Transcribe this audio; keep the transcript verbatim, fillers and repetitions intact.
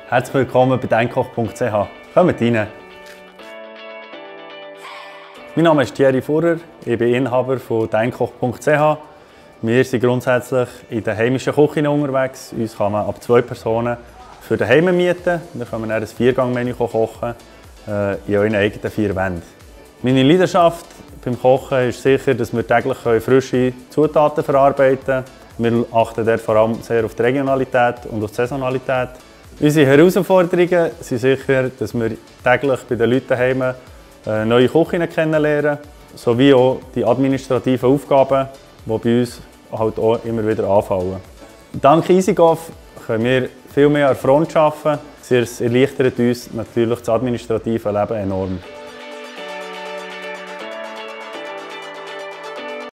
Herzlich willkommen bei deinkoch punkt c h. Kommt rein! Mein Name ist Thierry Furrer, ich bin Inhaber von deinkoch punkt c h. Wir sind grundsätzlich in der heimischen Küche unterwegs. Uns kann man ab zwei Personen für daheim mieten. Wir können dann ein Viergang-Menü kochen, äh, in euren eigenen vier Wänden. Meine Leidenschaft beim Kochen ist sicher, dass wir täglich frische Zutaten verarbeiten können. Wir achten dort vor allem sehr auf die Regionalität und auf die Saisonalität. Unsere Herausforderungen sind sicher, dass wir täglich bei den Leuten daheim neue Küchen kennenlernen, sowie auch die administrativen Aufgaben, die bei uns halt auch immer wieder anfallen. Dank EasyGov können wir viel mehr an der Front arbeiten. Es erleichtert uns natürlich das administrative Leben enorm.